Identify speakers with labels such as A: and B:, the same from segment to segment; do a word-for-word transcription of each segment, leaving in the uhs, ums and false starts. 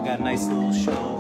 A: got a nice little show.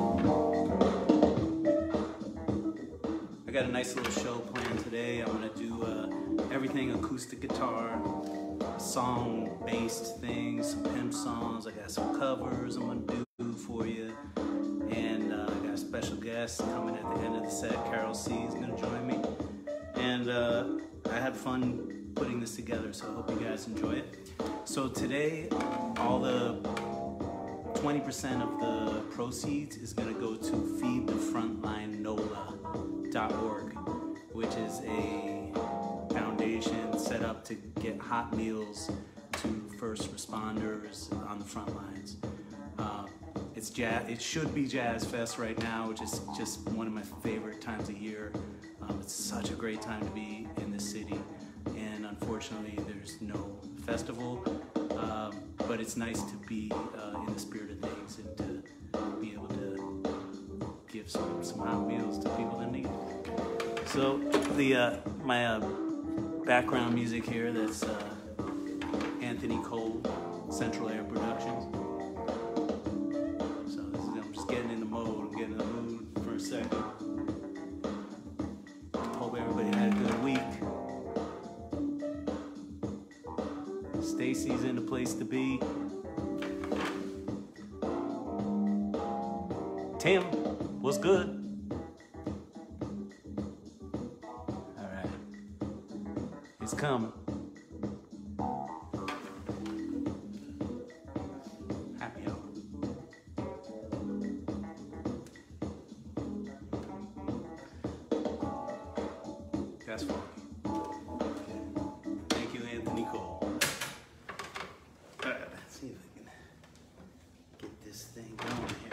A: I got a nice little show planned today. I'm gonna do uh, everything acoustic guitar, song-based things, some pimp songs. I got some covers I'm gonna do for you, and uh, I got a special guest coming at the end of the set. Carol C is gonna join me, and uh, I had fun putting this together, so I hope you guys enjoy it. So today, all the twenty percent of the proceeds is going to go to feed the frontline nola dot org, which is a foundation set up to get hot meals to first responders on the front lines. Uh, it's jazz, it should be Jazz Fest right now, which is just one of my favorite times of year. Um, it's such a great time to be in this city, and unfortunately there's no festival. Um, but it's nice to be uh, in the spirit of things and to be able to give some, some hot meals to people that need it. So the uh, my uh, background music here, that's uh, Anthony Cole, Central Air Productions. So this is, I'm just getting in the mode, I'm getting in the mood for a second. Hope everybody had a good week. Stacy's in the place to be. Tim, what's good? All right, it's coming. Happy hour. That's funky. Thank you, Anthony Cole. Let's see if I can get this thing going here.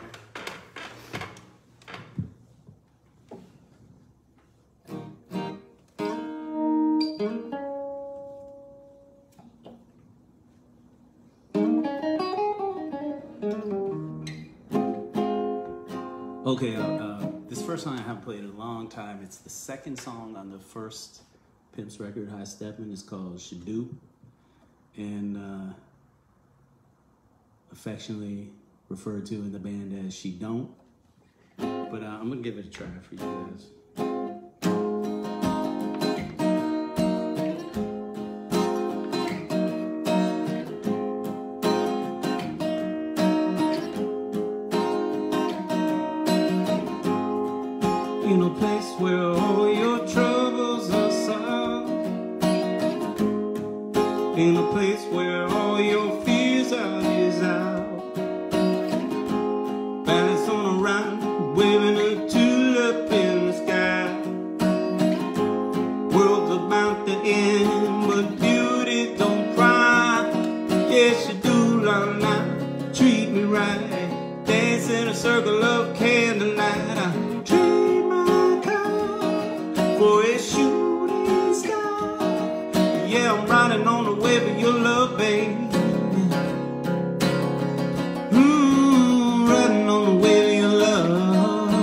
A: Okay, uh, this first song I haven't played in a long time. It's the second song on the first Pimps record, High Steppin'. It's called Should Do. And uh, affectionately referred to in the band as She Don't, but uh, I'm gonna give it a try for you guys. In a place where all your troubles are solved, in a place where all your fears are dissolved, balance on a rhyme, waving a tulip in the sky. World's about to end, but beauty don't cry. Yes, you do, la la, treat me right. Dance in a circle of candlelight. I trade my car for a shooting star. Yeah, I'm riding on the wave of your love, baby. Mmm, riding on the wave of your love.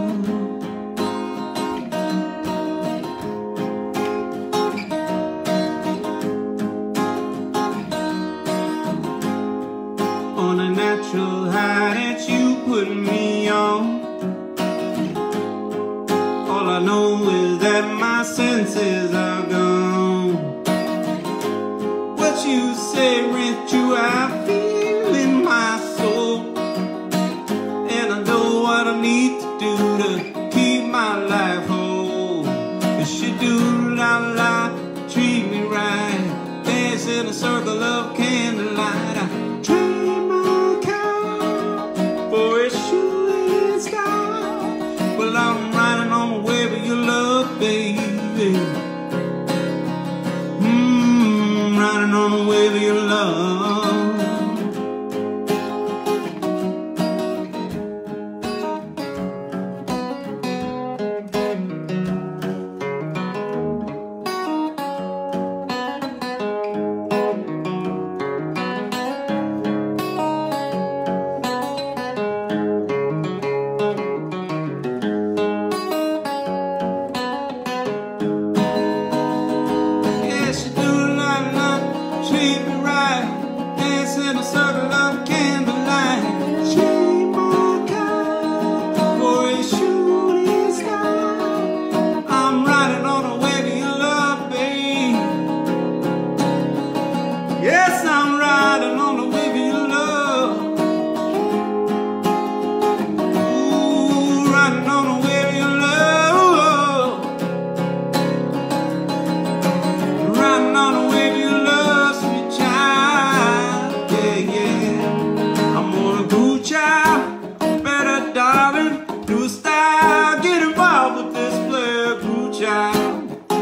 A: On a natural high that you put me on, all I know is that my senses are gone. What you say rings true, I feel in my soul, and I know what I need to do to keep my life whole. You should do la la, treat me right. Dance in a circle of candlelight. I trade my car for a shooting star. Well, I'm riding on the wave of your love, baby. Mmm, riding on the wave of your love.
B: child, better darling, do a style, get involved with this player, blue child.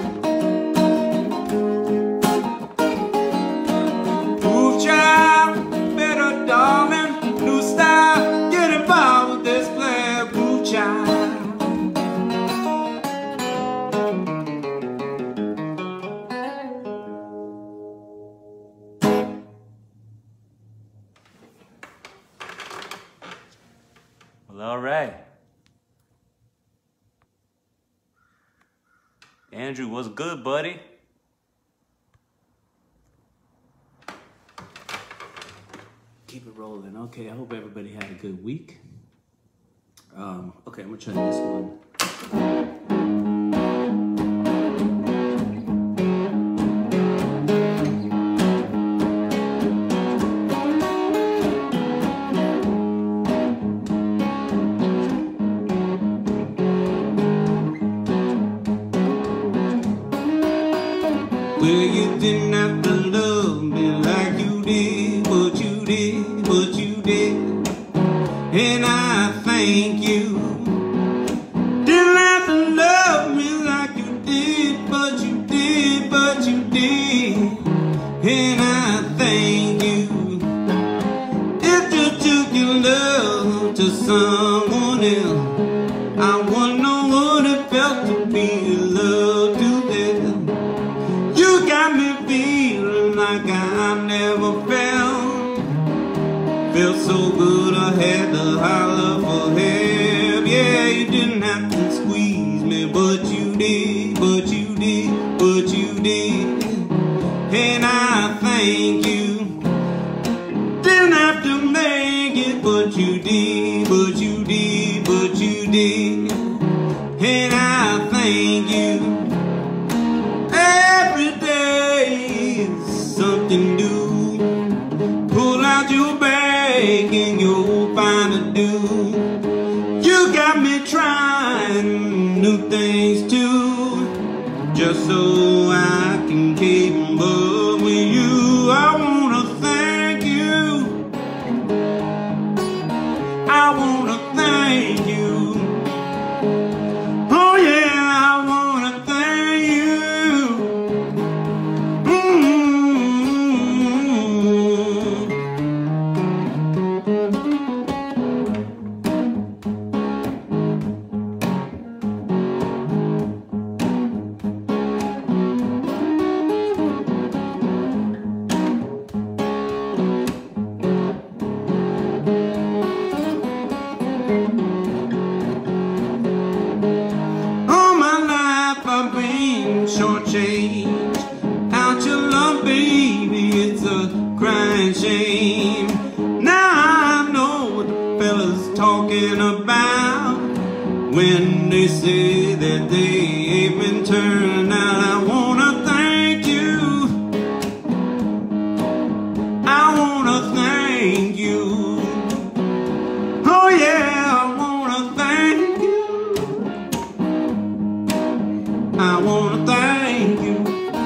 B: Blue child, better darling, do style, get involved with this player, blue child.
A: Well, all right. Andrew, what's good, buddy? Keep it rolling. Okay, I hope everybody had a good week. Um, okay, I'm gonna try this one.
B: Well, you didn't have to love me like you did, but you did, but you did, and I thank you. Didn't have to love me like you did, but you did, but you did, and I thank you. If you took your love to someone else, I wonder what it felt to be loved to them. You got me feeling like I never felt. Felt so good I had to holler for help. Yeah, you didn't have to squeeze me, but you did, but you did, but you did, and I thank you. Didn't have to make it, but you did, but you did, but you did, and I thank you. Every day is something new. Pull out your bag and you'll find a do. You got me trying new things too, just so I can keep up with you. I wanna thank you. I wanna thank you. Oh yeah, I wanna thank you. All my life I've been shortchanged. Out your love, baby, it's a crying shame. Now I know what the fellas talking about when they say that they ain't been turned out. I wanna thank you. I wanna thank you. Oh yeah, I wanna thank you. I wanna thank you.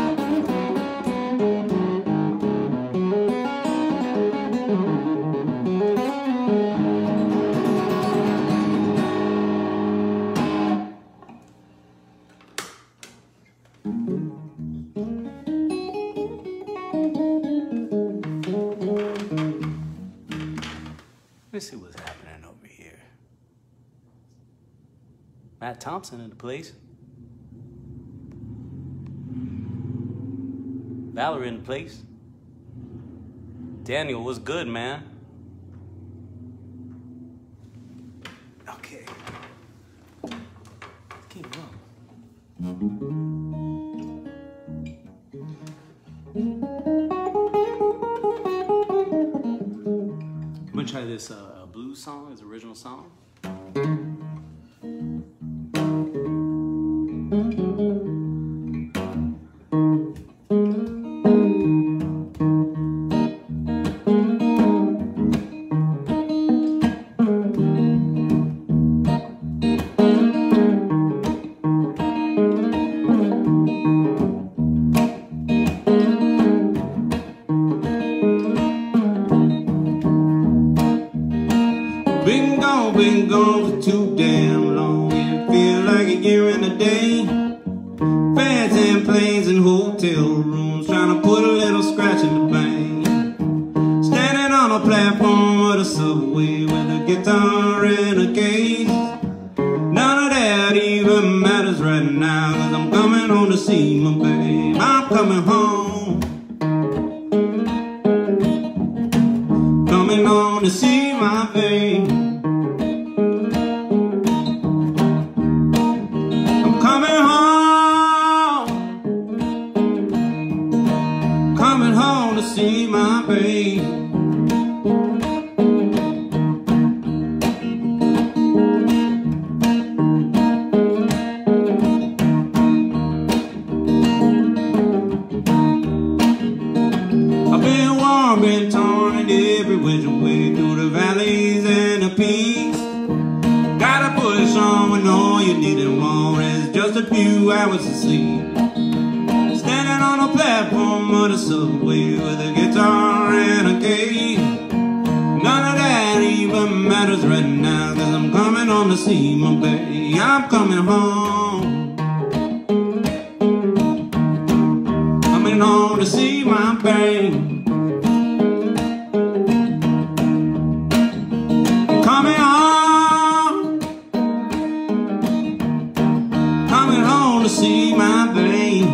A: Let's see what's happening over here. Matt Thompson in the place. Valerie in the place. Daniel, what's good, man? Okay. Let's keep it up. I'm gonna try this uh, blues song, his original song.
B: Been gone, been gone for too damn long. It feel like a year and a day. Fares and planes and hotel rooms, trying to put a little scratch in the bank. Standing on a platform of the subway with a guitar and a case. None of that even matters right now, 'cause I'm coming home to see my babe. I'm coming home, coming home to see my babe. I'm coming home, coming home to see my babe. Been torn in every which way through the valleys and the peaks. Gotta push on when all you need and want is just a few hours of sleep. Standing on a platform of the subway with a guitar and a case. None of that even matters right now, 'cause I'm coming home to see my baby. I'm coming home, coming home to see my baby. Coming home, coming home to see my babe.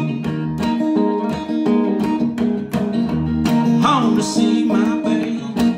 B: Home to see my babe.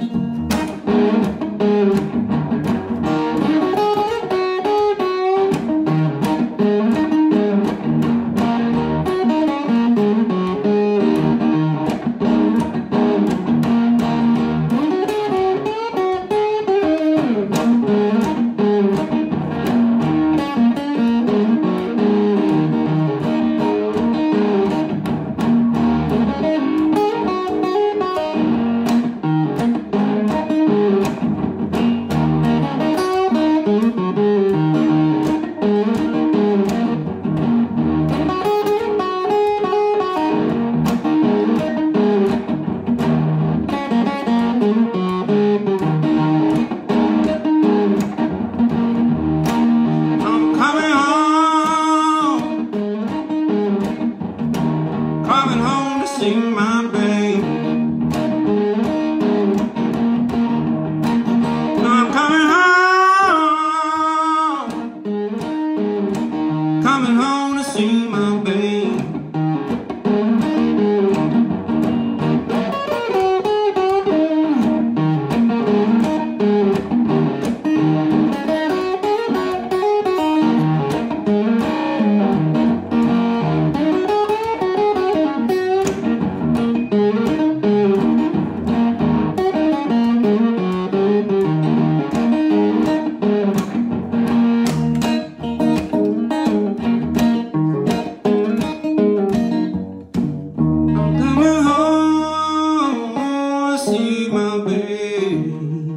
B: Coming home to see my babe. I'm coming home, coming home to see my babe. See my babe.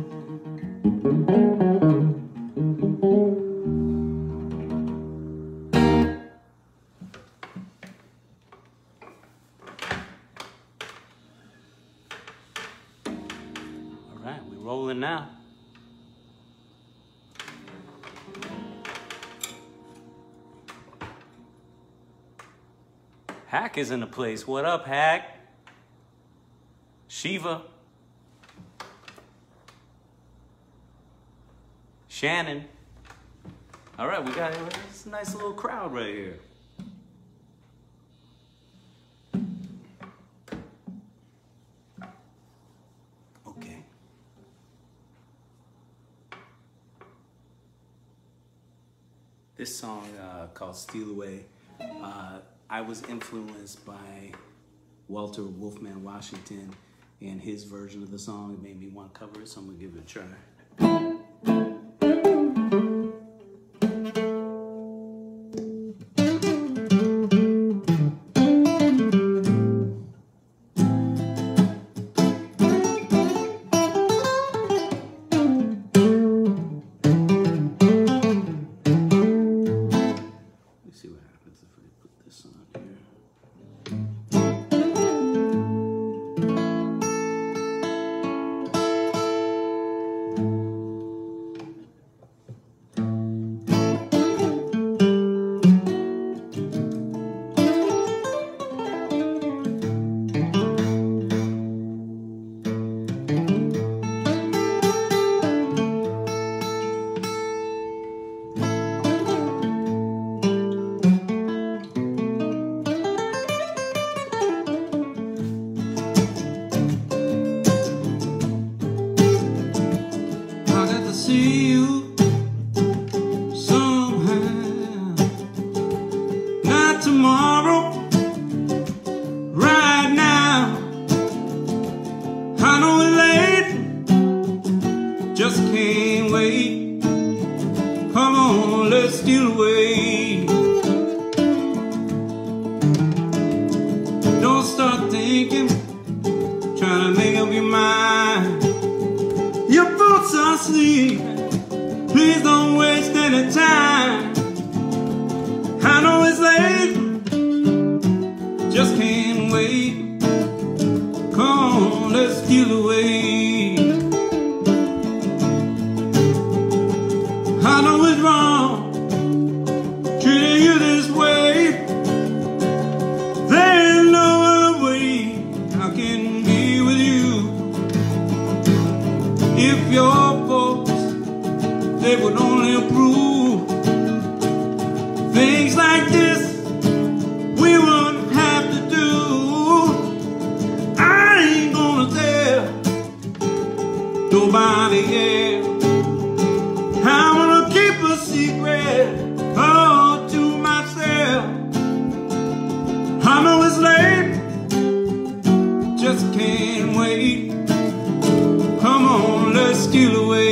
A: All right, we're rolling now. Hack is in the place. What up, Hack? Shiva. Shannon. All right, we got it's a nice little crowd right here. Okay. This song uh, called Steal Away, uh, I was influenced by Walter Wolfman Washington and his version of the song. It made me want to cover it, so I'm gonna give it a try. Let's see what happens if I put this on here.
B: you somehow. Not tomorrow, right now. I know it's late, just can't wait. Come on, let's steal away. Don't start thinking, trying to make up your mind. Your thoughts are asleep, please don't waste any time. I know it's late, just can't wait. Come on, let's steal away. I know it's wrong, treating you this way. There's no other way I can be with you. If your folks, they would only approve things like this, we wouldn't have to do. I ain't gonna tell nobody else. I'm gonna keep a secret all to myself. I know it's late, just can't wait. Come on, let's steal away.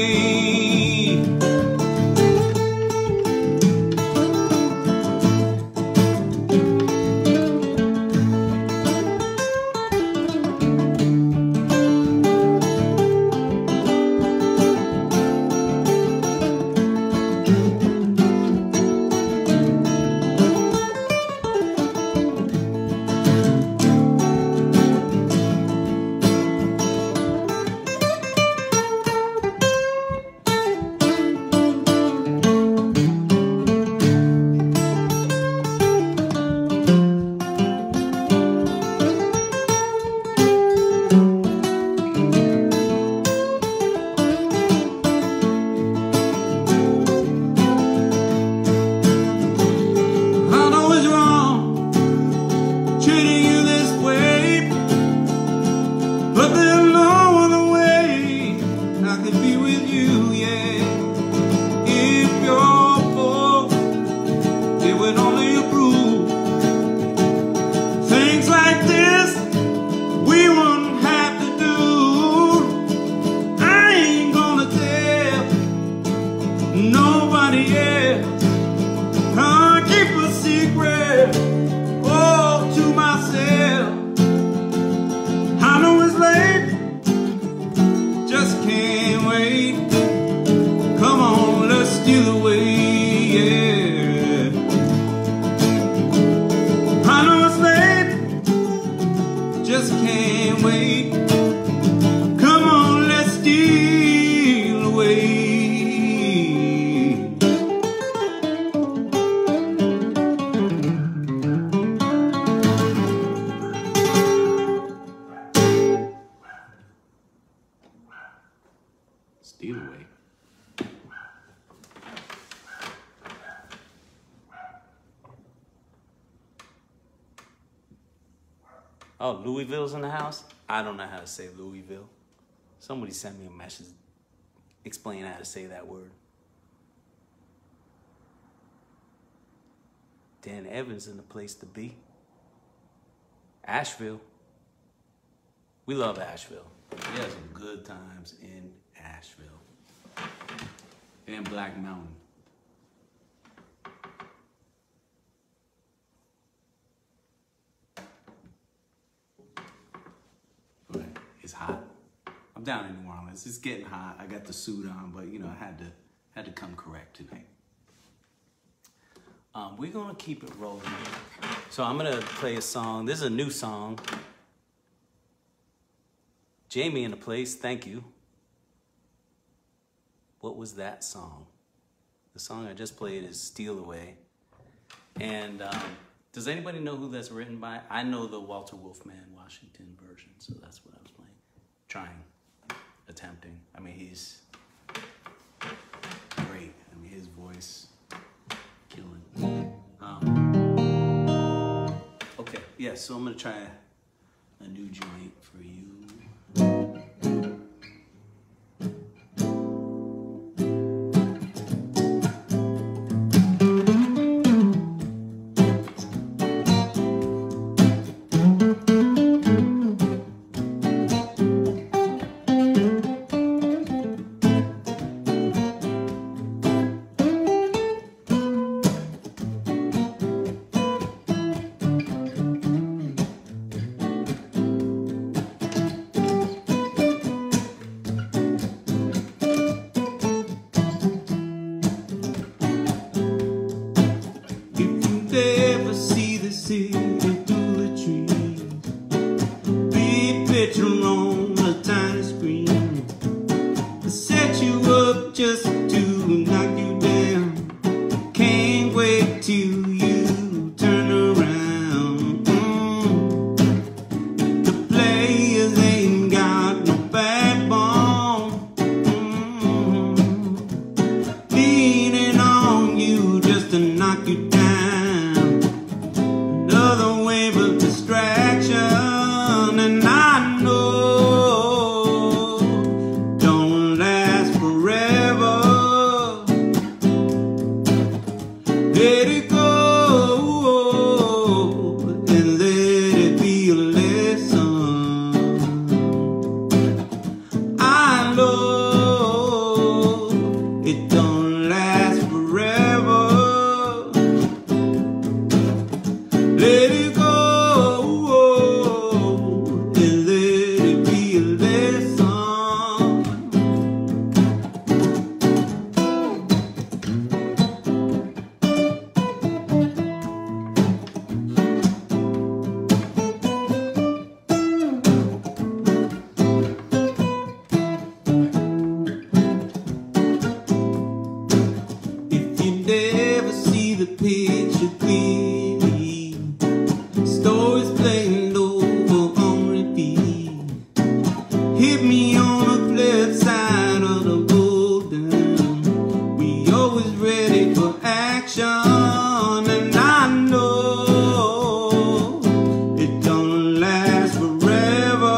B: Steal away.
A: Oh, Louisville's in the house? I don't know how to say Louisville. Somebody sent me a message explaining how to say that word. Dan Evans in the place to be. Asheville. We love Asheville. We had some good times in Asheville. And Black Mountain. But it's hot. I'm down in New Orleans. It's getting hot. I got the suit on, but you know, I had to had to come correct tonight. Um, we're gonna keep it rolling. So I'm gonna play a song. This is a new song. Jamie in the place, thank you. What was that song? The song I just played is Steal Away. And um, does anybody know who that's written by? I know the Walter Wolfman Washington version, so that's what I was playing. Trying, attempting. I mean, he's great. I mean, his voice, killing. Um, okay, yeah, so I'm gonna try a new joint for you.
B: let it go, and let it be a lesson. I know it don't last forever. Let it go, and let it be a lesson. Never see the picture clearly. Stories playing over on repeat. Hit me on the flip side of the golden. We always ready for action, and I know it don't last forever.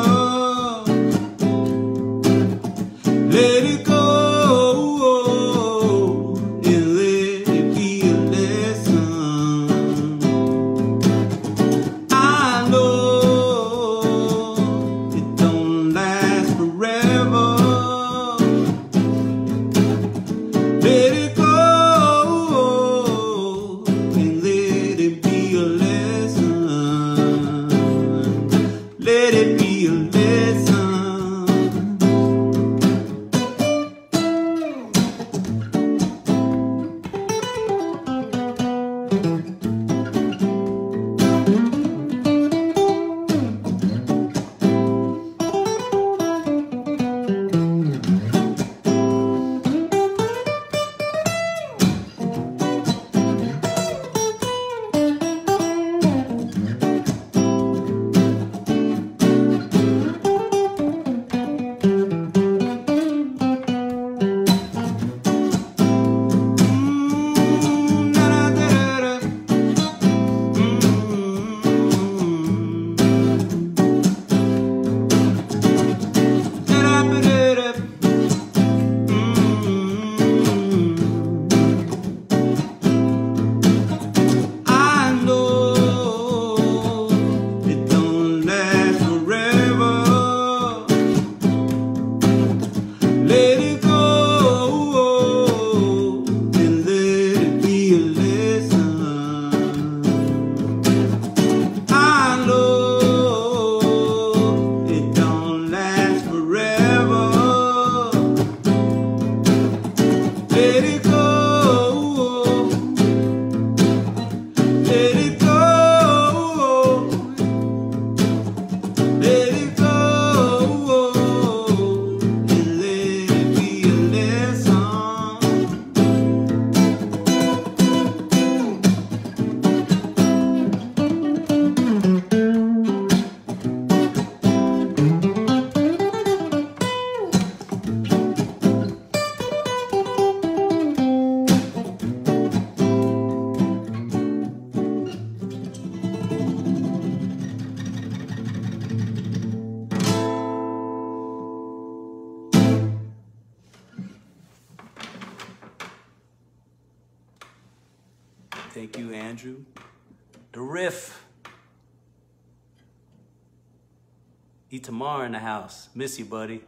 B: Let it go. Let it go, and let it be a lesson. Let it be a lesson. Let it go, and let it be a lesson. I know it don't last forever. Let it go, let it go, let it go.
A: Thank you, Andrew. The riff. Itamar in the house. Miss you, buddy.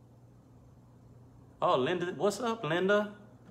A: Oh, Linda, what's up, Linda?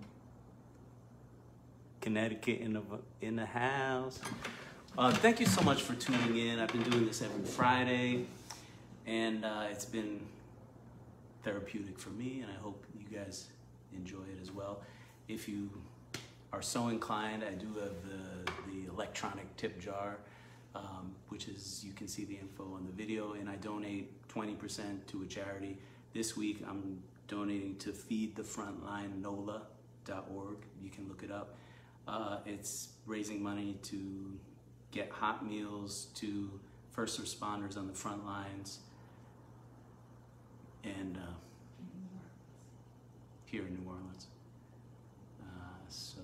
A: Connecticut in the in the house. Uh, thank you so much for tuning in. I've been doing this every Friday, and uh, it's been therapeutic for me, and I hope you guys enjoy it as well. If you are so inclined, I do have the, the electronic tip jar, um, which is, you can see the info on the video, and I donate twenty percent to a charity. This week I'm donating to feed the frontline nola dot org. You can look it up. Uh, it's raising money to get hot meals to first responders on the front lines, and uh, here in New Orleans. So,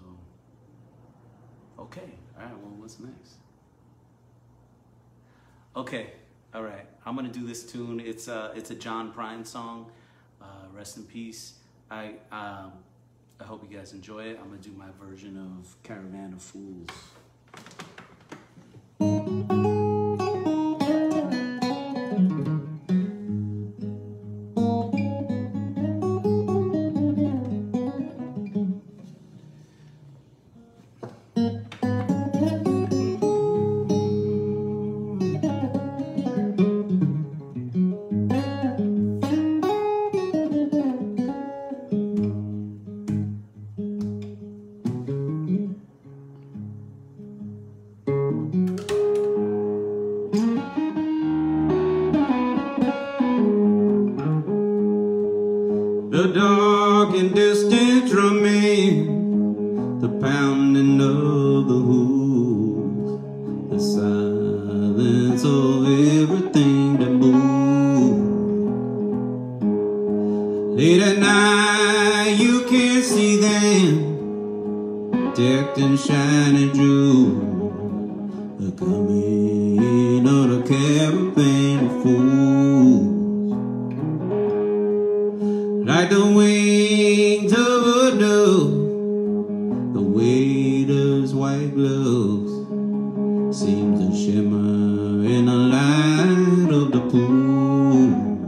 A: okay, all right, well, what's next? Okay, all right, I'm gonna do this tune. It's a, it's a John Prine song, uh, rest in peace. I, um, I hope you guys enjoy it. I'm gonna do my version of Caravan of Fools.
B: The dark and distant drumming, the pounding of the hooves, the silence of everything that moves. Late at night you can't see them, decked in shining jewels, the coming of the caravan of fools. Like the wings of a dove, the waiter's white gloves seem to shimmer in the light of the pool.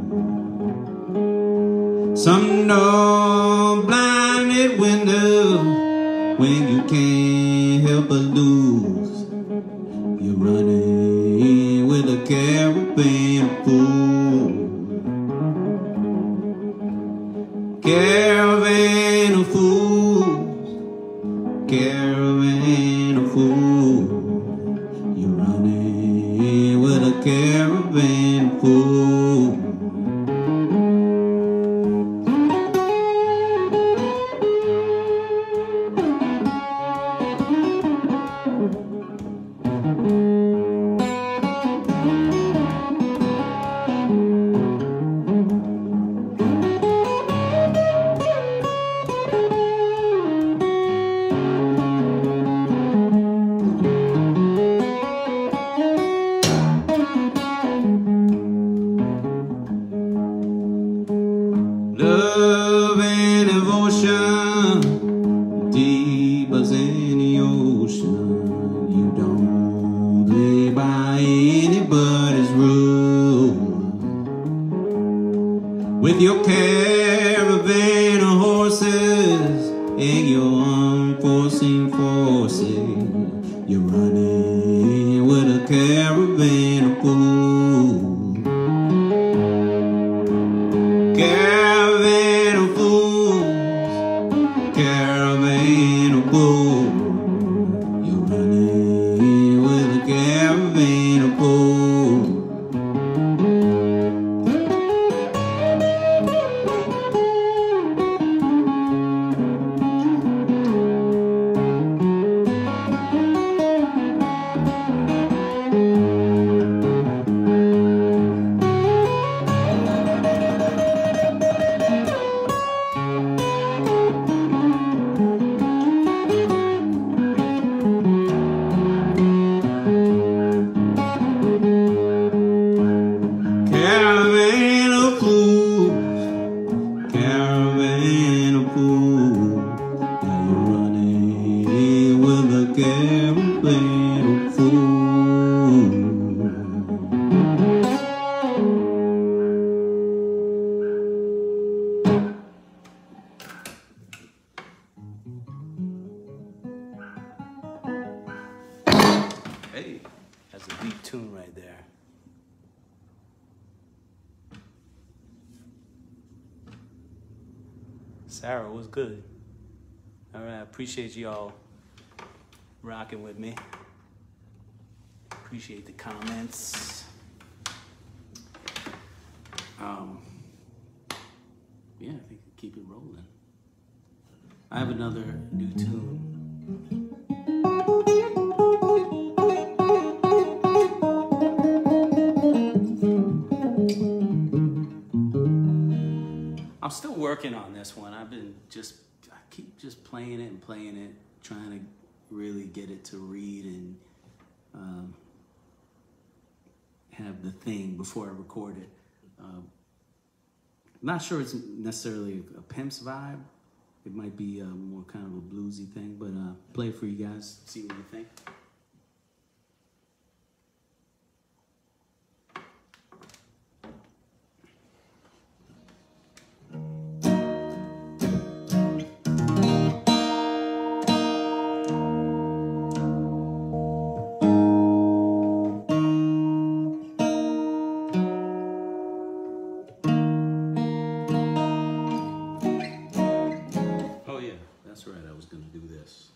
B: Some dark blinded window when you can't help but lose. You're running with a caravan of fools. Caravan of fools, caravan of fools, you're running with a caravan of fools. Love and devotion, deep as any ocean. You don't play by anybody's rules. With your caravan of horses and your unforeseen forces, you're running with a caravan of fools. Caravan of fools, caravan of fools, you're running with a caravan of fools. Caravan of fools, caravan of fools, now you're running with a caravan of fools.
A: Hey, that's a deep tune right there. Sarah was good. All right, appreciate y'all rocking with me. Appreciate the comments. Um, yeah, I think keep it rolling. I have another new tune. I'm still working on this one. I've been just, I keep just playing it and playing it, trying to really get it to read and um, have the thing before I record it. Um, I'm not sure it's necessarily a Pimp's vibe, It might be uh, more kind of a bluesy thing, but uh, play it for you guys. See what you think. That's right, I was going to do this.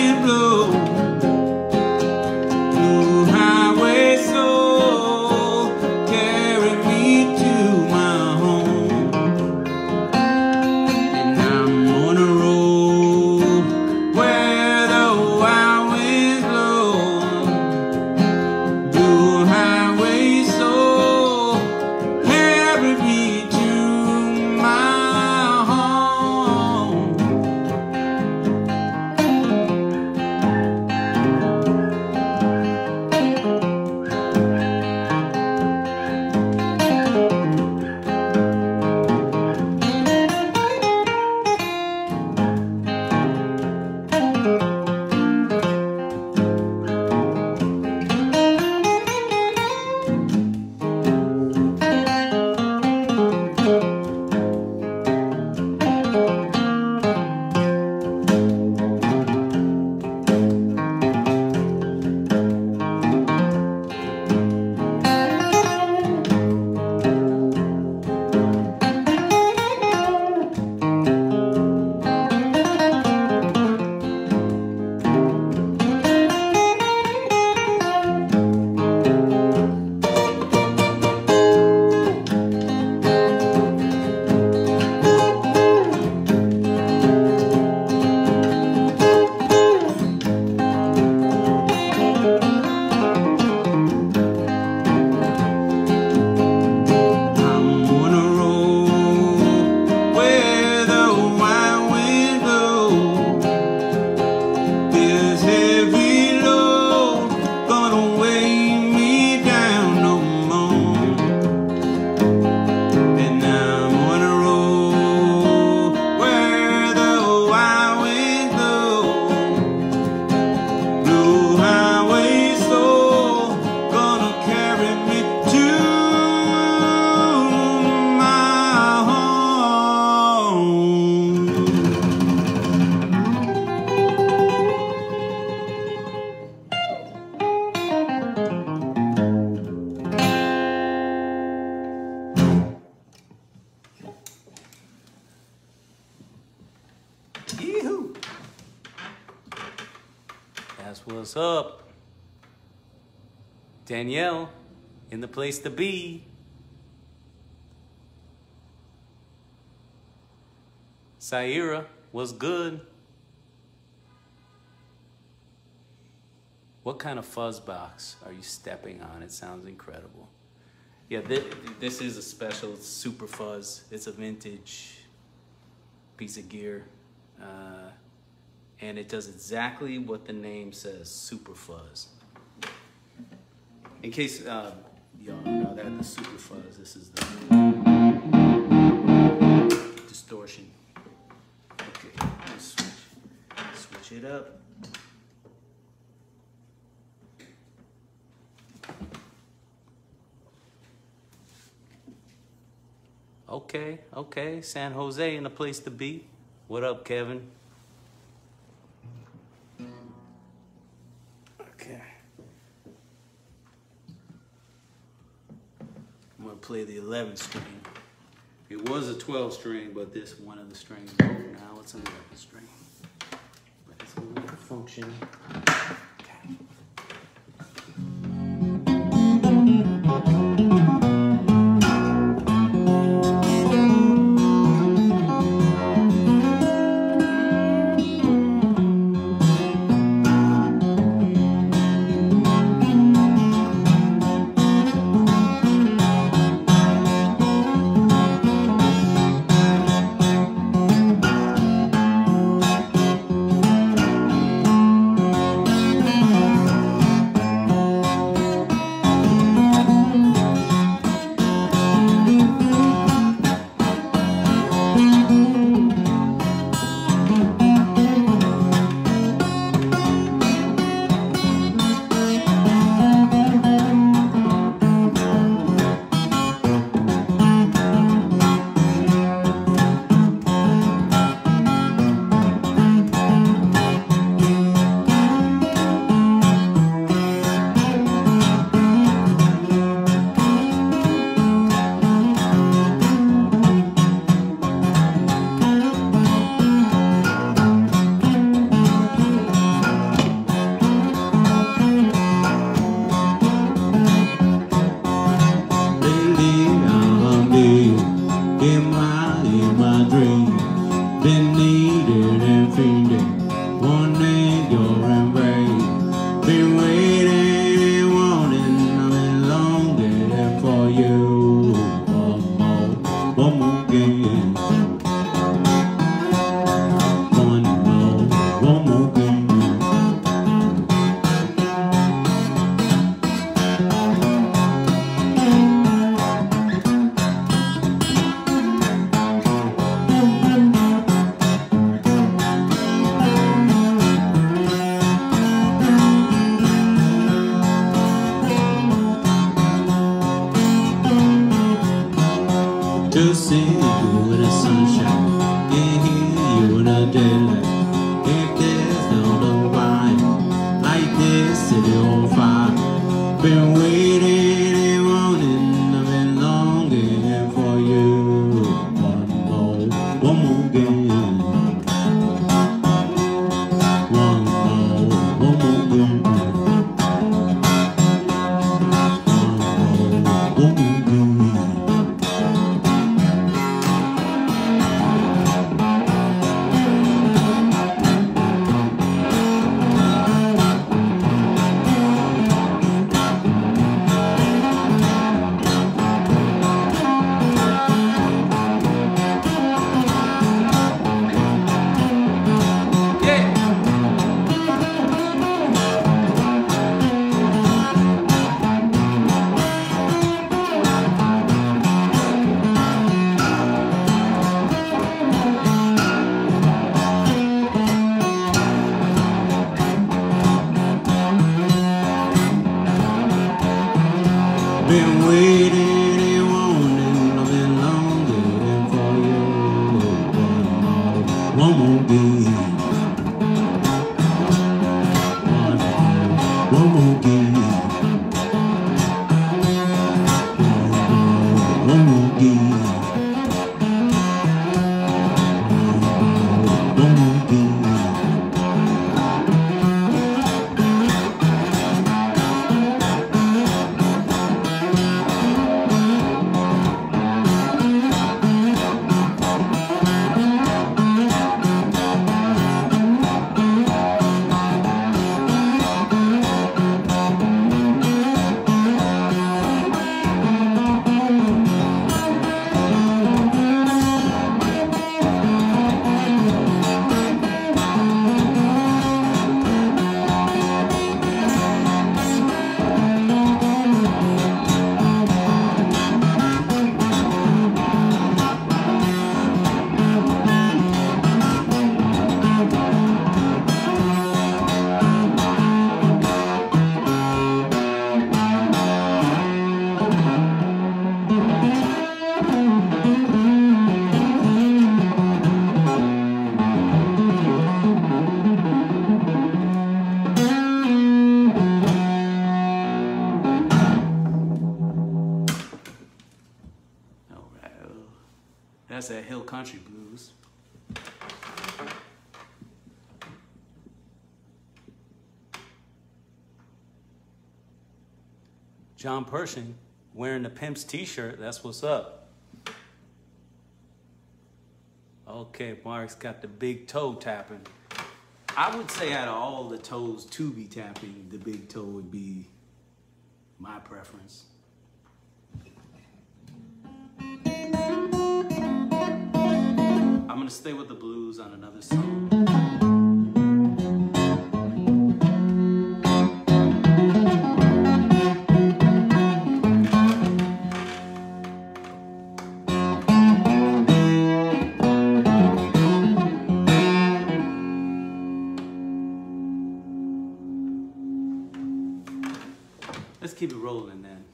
B: Blue highway soul,
A: What's up? Danielle, in the place to be. Saira, what's good? What kind of fuzz box are you stepping on? It sounds incredible. Yeah, this, this is a special, it's super fuzz. It's a vintage piece of gear. Uh, and it does exactly what the name says, super fuzz. In case uh, y'all know that the super fuzz, this is the distortion. Okay, let's switch, switch it up. Okay, okay, San Jose in the place to be. What up, Kevin? Okay. I'm gonna play the eleven string. It was a twelve string, but this one of the strings broke. Now it's an eleven string. But it's gonna make a function. Okay.
B: To see you in the sunshine, can't hear you in the daylight. If there's no wine like this city on fire, been waiting and wanting, I've been longing for you. One more, one more game. One more, one more game. One more, one more game. Been waiting and wanting, I've been longing for you. One more, one more game. One more, one more game. One more, one more game. One more, one more game.
A: That's that Hill Country Blues. John Pershing wearing the Pimp's t-shirt. That's what's up. Okay, Mark's got the big toe tapping. I would say out of all the toes to be tapping, the big toe would be my preference. I'm gonna stay with the blues on another song. Let's keep it rolling then.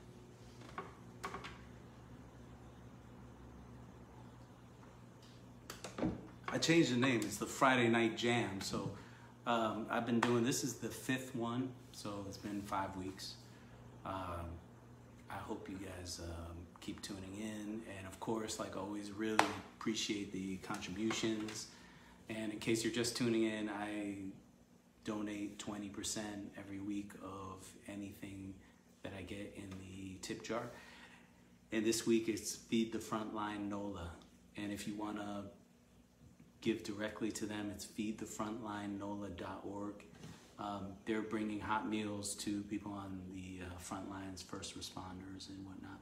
A: I changed the name. It's the Friday Night Jam. So um, I've been doing, this is the fifth one. So it's been five weeks. Um, I hope you guys um, keep tuning in. And of course, like always, really appreciate the contributions. And in case you're just tuning in, I donate twenty percent every week of anything that I get in the tip jar. And this week it's Feed the Frontline NOLA. And if you want to give directly to them, it's feed the frontline nola dot org. Um, they're bringing hot meals to people on the uh, front lines, first responders and whatnot.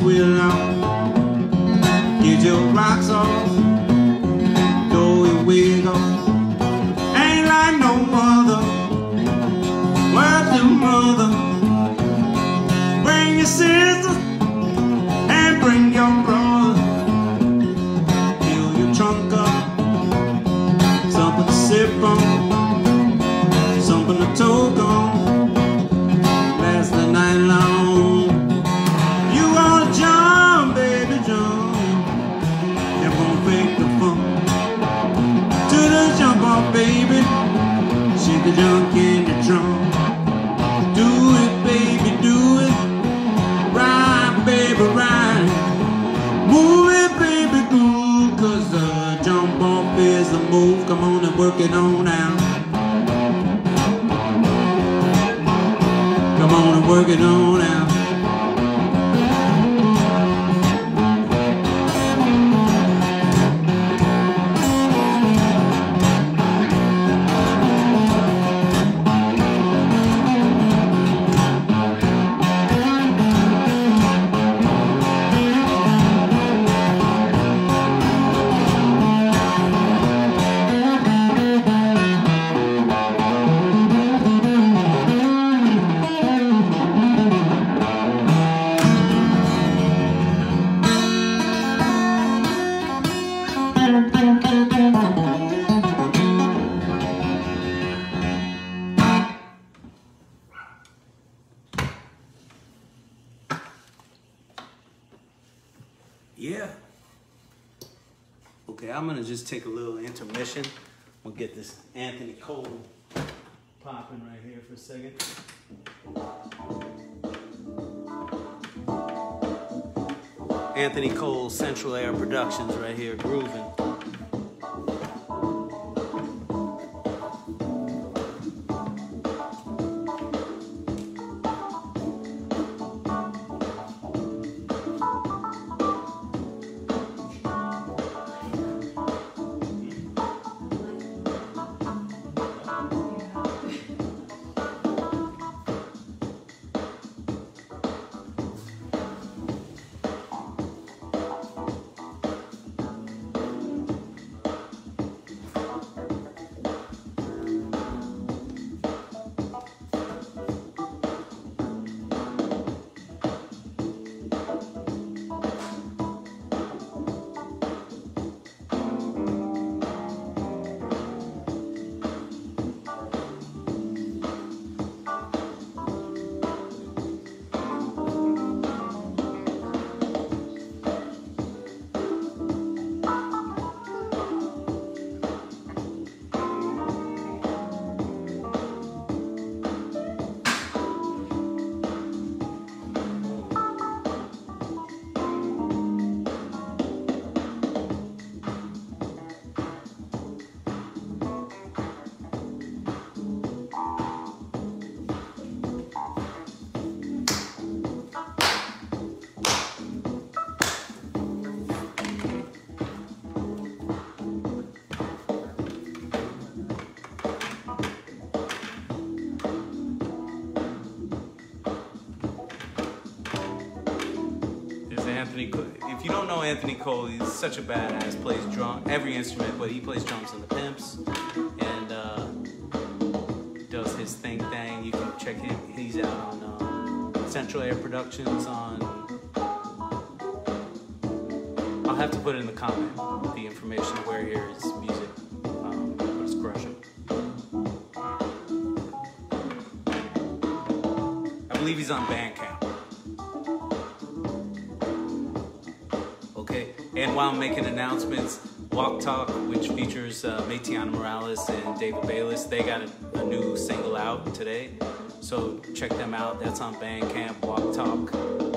B: wheel out. Get your rocks off, go and wiggle. Ain't like no mother, where's the mother? Bring your sister and bring your brother. Fill your trunk up, something to sip on, something to toke on, last the night long. You wanna jump, baby, jump. It won't fake the fun. To the jump off, baby. Shake the junk in your trunk. Do it, baby, do it. Ride, baby, ride. Move it, baby, cool. Cause the jump off is the move. Come on and work it on out. Come on and work it on out.
A: Yeah. Okay, I'm gonna just take a little intermission. We'll get this Anthony Cole popping right here for a second. Anthony Cole, Central Air Productions right here, grooving. Anthony Cole. If you don't know Anthony Cole, he's such a badass. Plays drum, every instrument, but he plays drums in the Pimps, and uh, does his thing thing. You can check him. He's out on uh, Central Air Productions. On I'll have to put it in the comment the information of where here is music. Um, but it's crushing. I believe he's on Bandcamp. And while I'm making announcements, Walk Talk, which features uh, Maytiana Morales and David Bayless, they got a, a new single out today. So check them out. That's on Bandcamp, Walk Talk.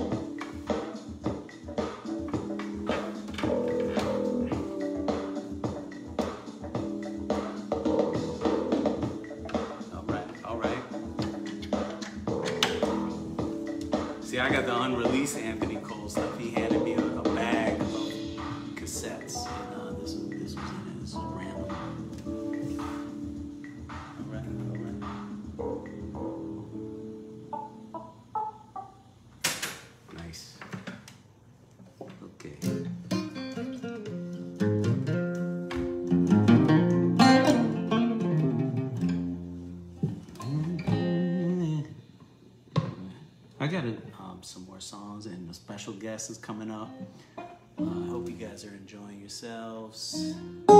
A: All right, all right. See, I got the unreleased Anthony Cole stuff. He handed me a, a bag of cassettes, and uh, this, this was in it. This is random. All right, all right. Nice. I got um, some more songs, and a special guest is coming up. I uh, hope you guys are enjoying yourselves.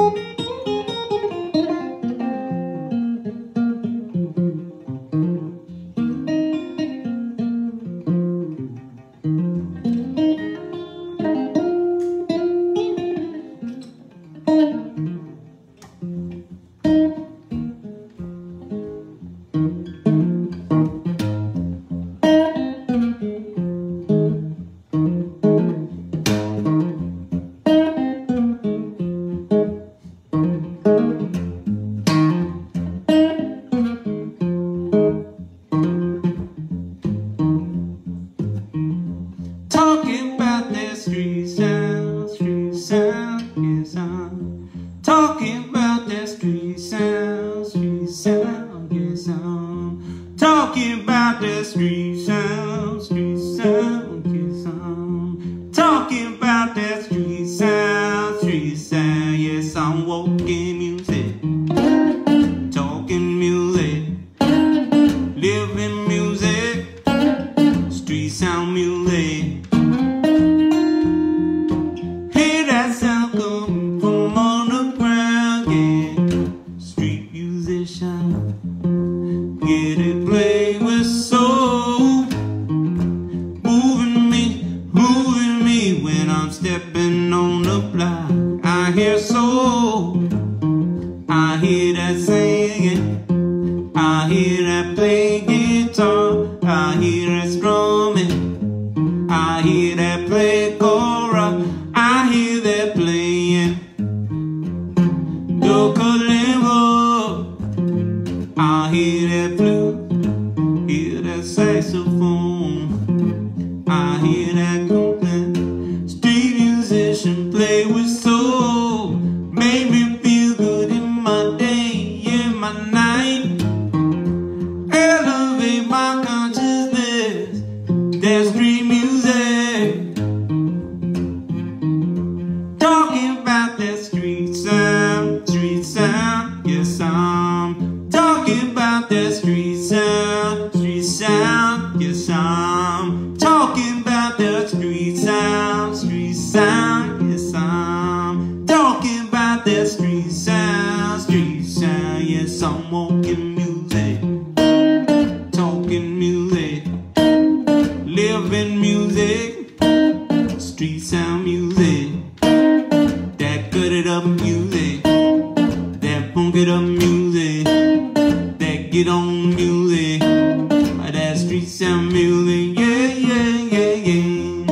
B: Talking about that street sound, street sound, yes I'm talking about that street sound, street sound, yes I'm talking about that street sound, street sound, yes I'm talking about that street sound, street sound, yes I'm walking music, talking music, living music, street sound music. Get it play with soul, moving me, moving me when I'm stepping on the block. I hear soul, I hear that singing, I hear that play guitar, I hear that strumming, I hear that play chorus, I hear that playing the kalimba. I hear that flute, hear that saxophone, I hear that complete street musician play with soul, make me feel good in my day, in my night, elevate my consciousness, that street music, talking about that street sound, street sound, yes I'm talking about that street sound, street sound, yes I'm talking about that street sound, street sound, yes I'm talking about that street sound, street sound, yes I'm walking music, talking music, living music, street sound music, that cut it up music, that funk it up music, get on music, that street sound music, yeah, yeah, yeah, yeah.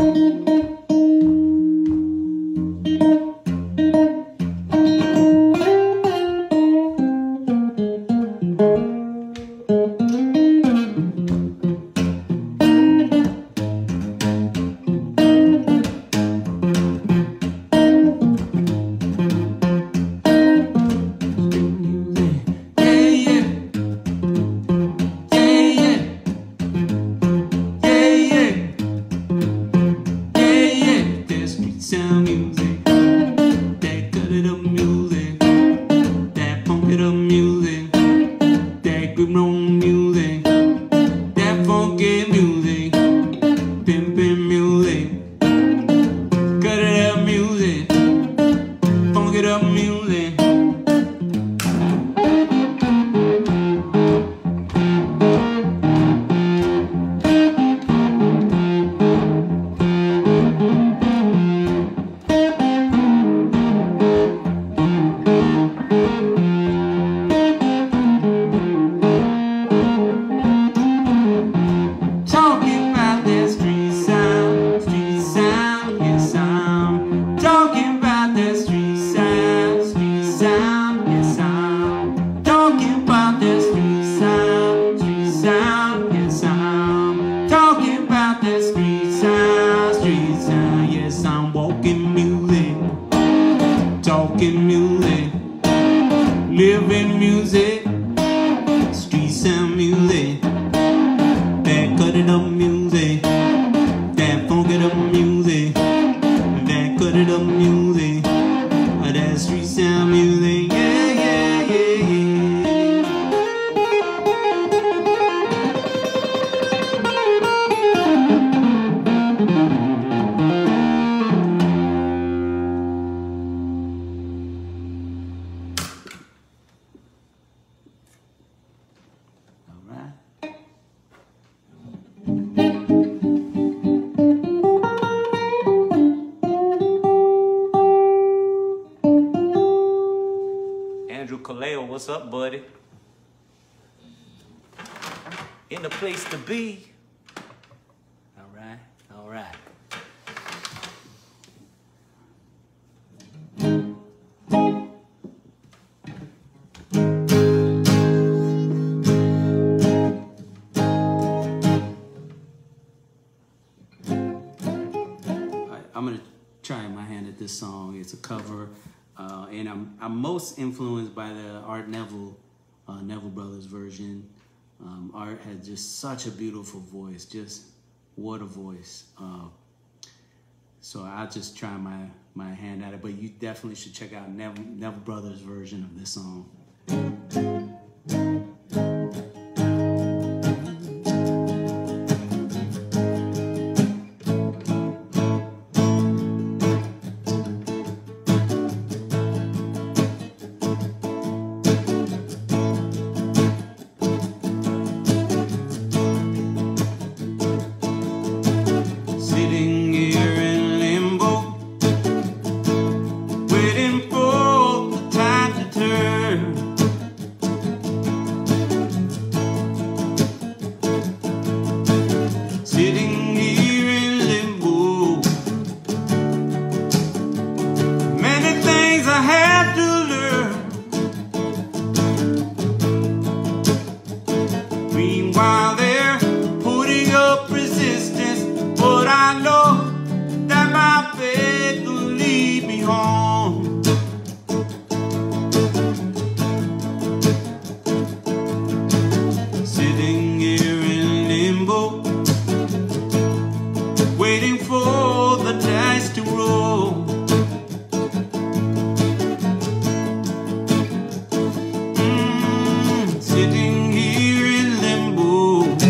B: Sound music, that cut it up music, that funk it up music, that good on music, that funky music, pimpin' music, cut it up music, funk it up music. Talking about that street sound, street sound, yes I'm talking about that street sound, street sound, yes I'm talking about that street sound, street sound, yes I'm talking about that street sound, street sound, yes I'm walking music, talking music, living music, street sound music, that cut it up music, that funk it up music, that cut it up music, that street sound music, yeah, yeah, yeah, yeah.
A: buddy? In the place to be. All right, all right.
B: I'm gonna try my hand at this song. It's a cover, uh, and I'm I'm most influenced by the Art Neville, uh, Neville Brothers version. Um, Art had just such a beautiful voice, just what a voice. Uh, so I'll just try my my hand at it, but you definitely should check out Neville, Neville Brothers version of this song. Sitting here in limbo, waiting for the tide to turn. Sitting here in limbo, many things I have to learn. Meanwhile they're putting up resistance, but I know that my faith will lead me home. Sitting here in limbo, waiting for the dice to roll. Mm, sitting here in limbo,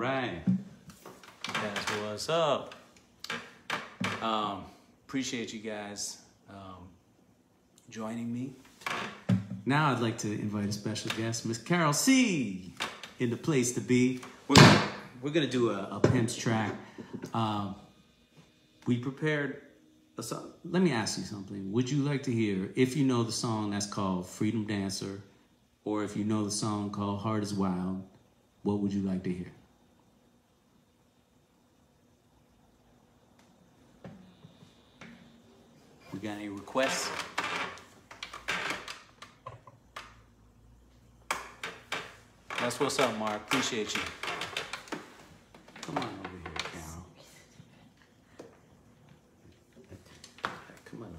A: right. That's what's up. Um, appreciate you guys um, joining me. Now I'd like to invite a special guest, Miss Carol C, in the place to be. We're gonna, we're gonna do a, a Pimp's track. Um, we prepared a song. Let me ask you something. Would you like to hear, if you know the song that's called Freedom Dancer, or if you know the song called Heart is Wild, what would you like to hear? We got any requests? That's what's up, Mark. Appreciate you. Come on over here, Carol. Come on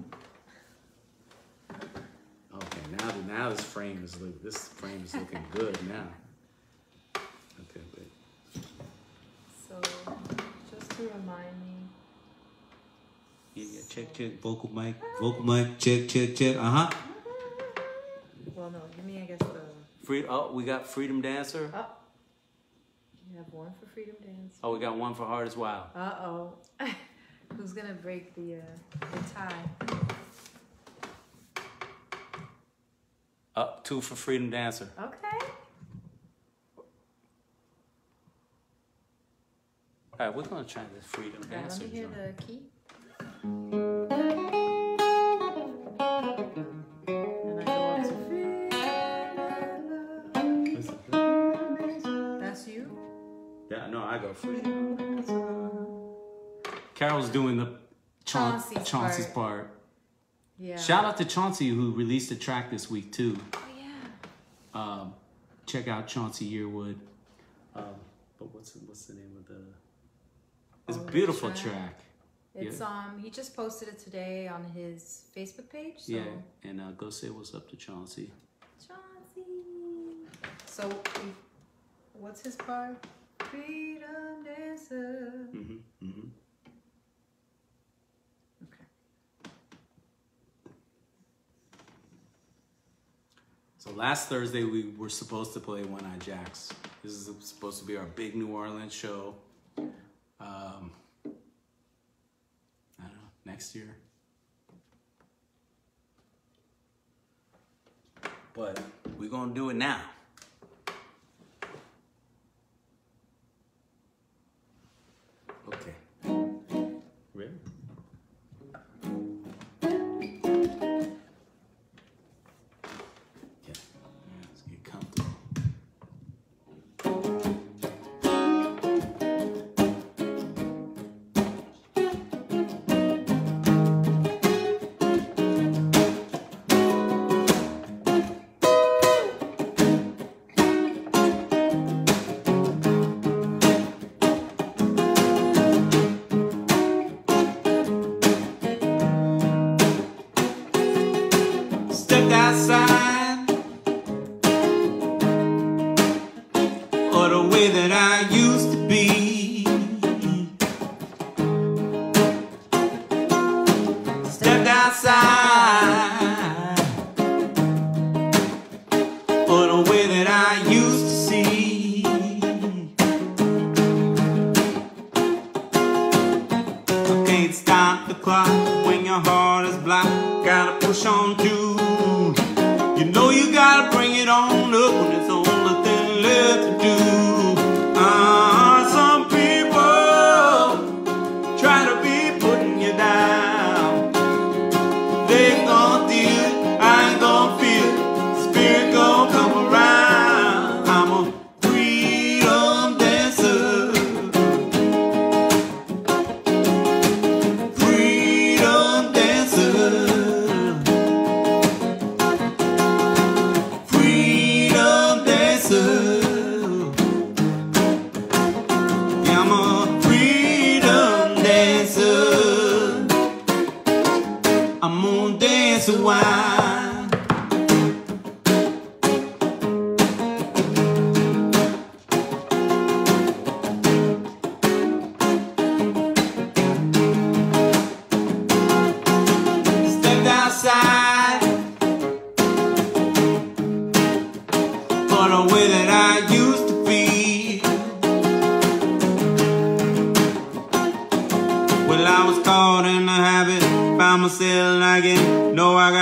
A: over. Okay, now now this frame is look this frame is looking good now. Okay, wait.
C: So, just to remind me.
A: Yeah, yeah, check, check, vocal mic, vocal mic, check, check, check. Uh huh.
C: Well, no, give me, I guess, the.
A: Free. Oh, we got Freedom Dancer.
C: Oh. You have one for Freedom Dance.
A: Oh, we got one for Heart is Wild.
C: Uh oh. Who's gonna break the uh, the tie?
A: Up two for Freedom Dancer.
C: Okay.
A: All right, we're gonna try this Freedom
C: Okay,
A: Dancer.
C: let me hear
A: joint.
C: the key. And I go up to freedom. That's you?
A: Yeah, no, I go Freedom. Carol's doing the Chaun-
C: Chauncey's,
A: Chauncey's
C: part.
A: part.
C: Yeah.
A: Shout out to Chauncey who released a track this week too.
C: Oh yeah.
A: Um, check out Chauncey Yearwood. Um, but what's the, what's the name of the? It's a
C: Oh, the
A: beautiful
C: track.
A: track.
C: It's
A: Yeah.
C: um he just posted it today on his Facebook page. So
A: Yeah, and uh, go say what's up to Chauncey.
C: Chauncey. So we, what's his part? Freedom Dancer.
A: Mm-hmm. Mm-hmm.
C: Okay.
A: So last Thursday we were supposed to play One Eye Jacks. This is supposed to be our big New Orleans show. Um, I don't know, next year. But we're gonna do it now. Okay. Ready? Yeah. Let's get comfortable. Stepped outside, or the way that I used to be. Stepped outside, or the way that I used to see. I can't stop the clock when your heart is blocked. Gotta push on through. You know you gotta bring it on up when it's the only thing left to do. Ah, some people try to be putting you down. They ain't gonna deal it, I ain't gonna feel it. Spirit gon' come around. I'm a freedom dancer. Freedom dancer. Freedom dancer.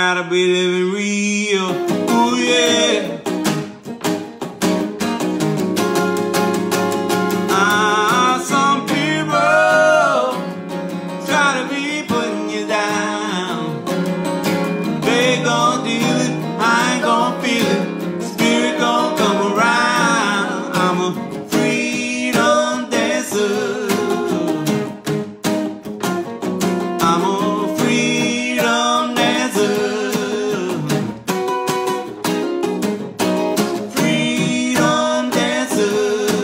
B: gotta be living real. Ooh, yeah. Ah, some people try to be putting you down. They gon' deal it, I ain't gon' feel it. Spirit gon' come around. I'm a freedom dancer. I'm a freedom dancer. Freedom dancer.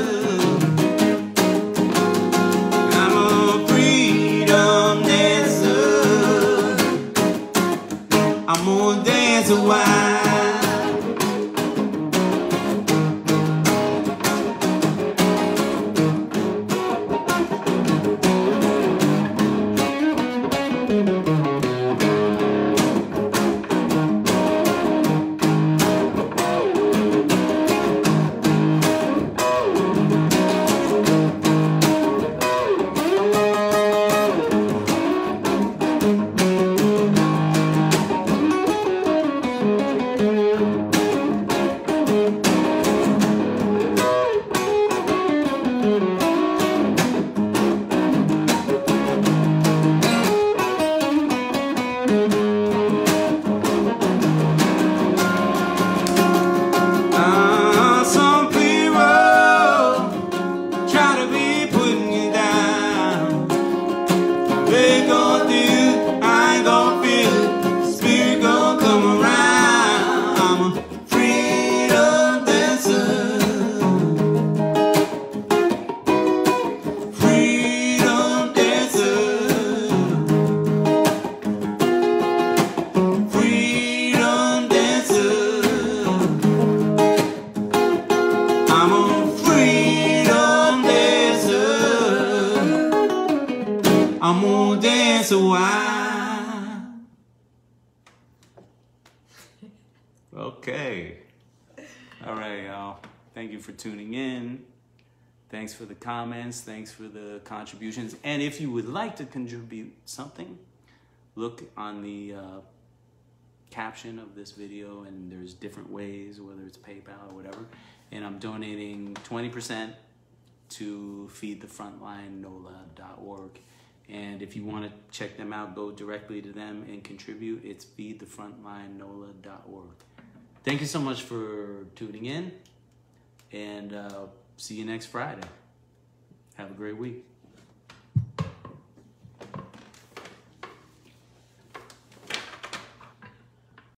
B: I'm a freedom dancer. I'm gonna dance a while. Ah, some people try to be putting you down. They gon' do it, I ain't gon' feel it. Spirit gon' come around. I'm a freedom dancer. Freedom dancer. Freedom dancer. I'm a freedom dancer. I'm gonna dance a while. Okay. All right, y'all. Thank you for tuning in. Thanks for the comments. Thanks for the contributions. And if you would like to contribute something, look on the uh, caption of this video, and there's different ways, whether it's PayPal or whatever. And I'm donating twenty percent to feed the frontline nola dot org. And if you want to check them out, go directly to them and contribute. It's feed the frontline nola dot org. Thank you so much for tuning in, and uh, see you next Friday. Have a great week.